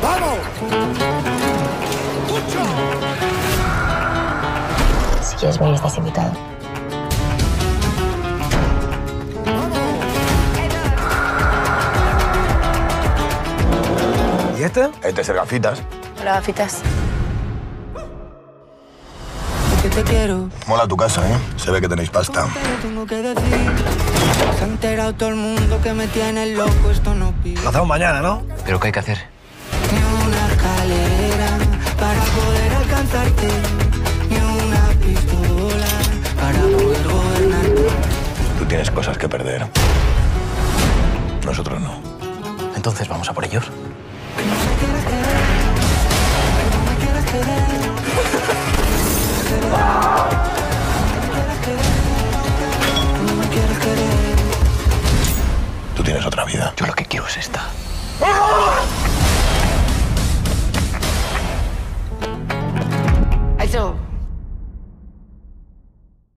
¡Vamos! Si quieres venir, estás invitado. ¿Y este? Este es el Gafitas. Hola, gafitas. Que te quiero. Mola tu casa, ¿eh? Se ve que tenéis pasta. Pero tengo que decir, se ha enterado todo el mundo que me tiene loco, esto no pide. Lo hacemos mañana, ¿no? ¿Pero qué hay que hacer? Ni una escalera para poder alcanzarte, ni una pistola para poder gobernarte. Tú tienes cosas que perder. Nosotros no. Entonces vamos a por ellos. Que no me quieras querer, que no me quieras querer. No me quieres querer. Tú tienes otra vida. Yo lo que quiero es esta. ¡Ah!